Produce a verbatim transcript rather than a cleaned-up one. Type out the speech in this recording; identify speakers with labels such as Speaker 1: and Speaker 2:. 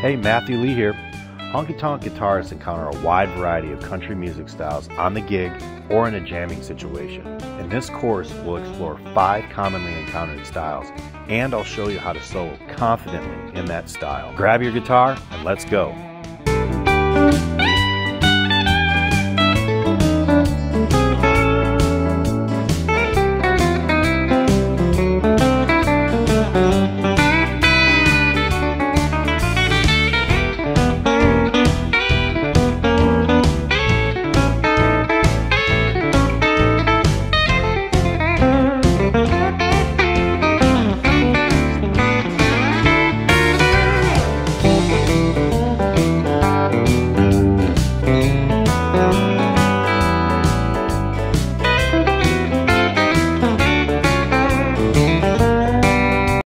Speaker 1: Hey, Matthew Lee here. Honky Tonk guitarists encounter a wide variety of country music styles on the gig or in a jamming situation. In this course, we'll explore five commonly encountered styles, and I'll show you how to solo confidently in that style. Grab your guitar and let's go.